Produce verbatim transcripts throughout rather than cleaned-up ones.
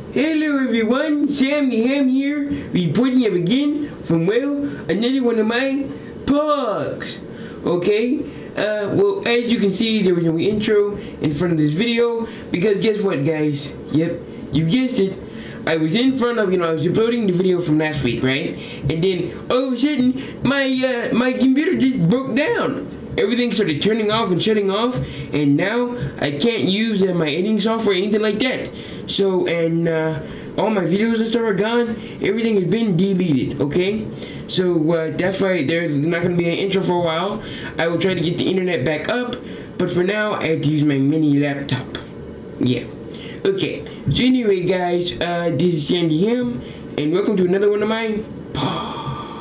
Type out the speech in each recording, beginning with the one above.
Hello everyone, Sam the Ham here, reporting you again from, well, another one of my pogs. Okay, uh, well, as you can see, there was no intro in front of this video, because guess what, guys? Yep, you guessed it. I was in front of, you know, I was uploading the video from last week, right? And then, all of a sudden, my, uh, my computer just broke down. Everything started turning off and shutting off, and now I can't use uh, my editing software or anything like that. So, and uh, all my videos and stuff are gone. Everything has been deleted, okay? So, uh, that's why there's not going to be an intro for a while. I will try to get the internet back up, but for now, I have to use my mini laptop. Yeah. Okay, so anyway, guys, uh, this is Sandy Ham, and welcome to another one of my pods.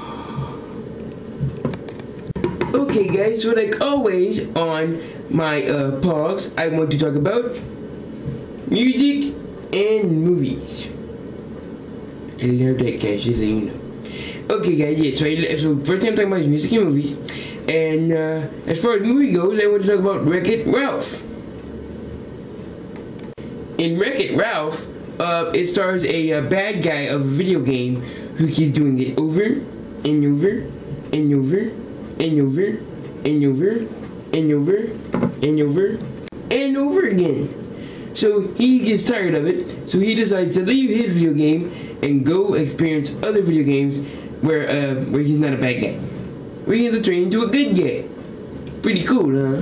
Okay guys, so like always on my uh, pogs, I want to talk about music and movies. I love that, guys, just so you know. Okay guys, yeah, so, I, so first time talking about is music and movies. And uh, as far as movie goes, I want to talk about Wreck-It Ralph. In Wreck-It Ralph, uh, it stars a uh, bad guy of a video game who keeps doing it over and over and over and over and over and over and over and over again. So he gets tired of it, so he decides to leave his video game and go experience other video games where uh where he's not a bad guy. Where he's turned into a good guy. Pretty cool, huh?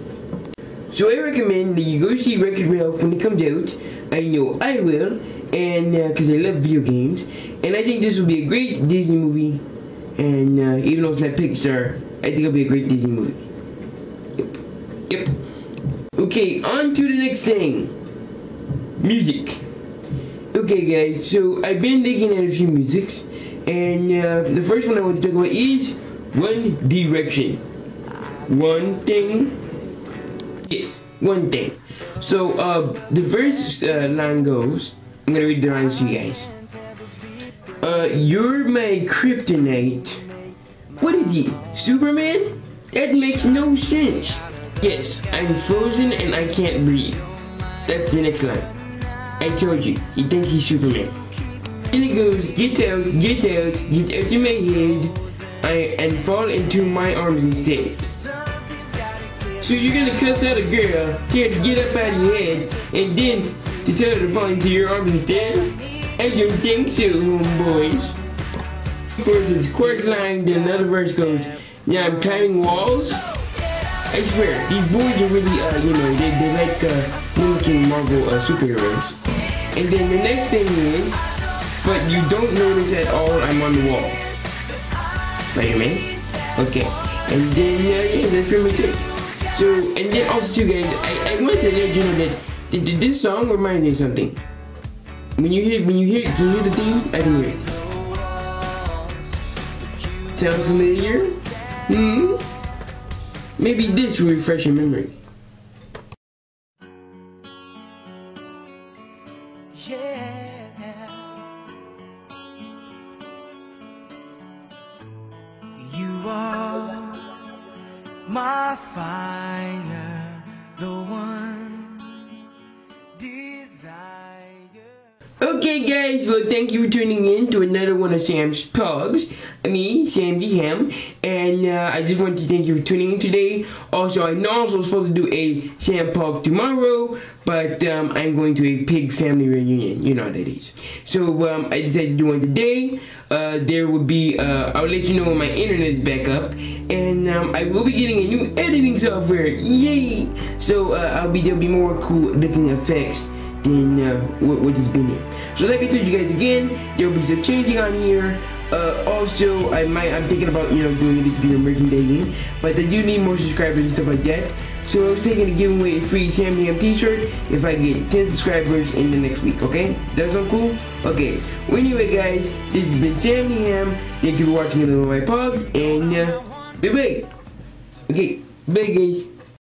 So I recommend that you go see Wreck-It Ralph when it comes out. I know I will, and because uh, I love video games, and I think this will be a great Disney movie. And uh, even though it's not Pixar, I think it'll be a great Disney movie. Yep. Yep. Okay, on to the next thing. Music. Okay, guys, so I've been looking at a few musics, and uh, the first one I want to talk about is One Direction. One thing. Yes, one thing. So, uh, the first uh, line goes, I'm gonna read the lines to you guys. Uh, you're my kryptonite. What is he, Superman? That makes no sense. Yes, I'm frozen and I can't breathe. That's the next line. I told you, he thinks he's Superman. And it goes, get out, get out, get out of my head, I, and fall into my arms instead. So you're gonna cuss out a girl, tell her to get up out of your head, and then to tell her to fall into your arms instead? I don't think so, homeboys. Of course, it's chorus line, then another verse goes, yeah, I'm climbing walls. I swear, these boys are really, uh, you know, they, they like uh, mimicking Marvel uh, superheroes. And then the next thing is, but you don't notice at all I'm on the wall. Spider-Man? Okay. And then, uh, yeah, that's pretty much it. So, and then also too, guys, I, I wanted to let you know that, that this song reminds me of something. When you hear, when you hear, can you hear the theme? I can hear it. Sound familiar? Hmm? Maybe this will refresh your memory. Yeah. You are my fire, the one desire. Okay guys, well thank you for tuning in to another one of Sam's Pogs. I mean, Sam the Ham. And uh, I just want to thank you for tuning in today. Also, I know I was supposed to do a Sam Pog tomorrow, but um, I'm going to a pig family reunion. You know what that is. So um, I decided to do one today. Uh, there will be, uh, I'll let you know when my internet is back up. And um, I will be getting a new editing software. Yay! So uh, I'll be, there'll be more cool looking effects than uh, what, what has been here. So like I told you guys again, there will be some changing on here. Uh, also, I might, I'm thinking about, you know, doing it to be a merchandising, but I do need more subscribers and stuff like that. So I was thinking of giving away a free Sam the Ham t-shirt if I get ten subscribers in the next week, okay? That sound cool? Okay. Well, anyway, guys, this has been Sam the Ham. Thank you for watching another one of my pogs, and uh, bye-bye. Okay, bye, guys.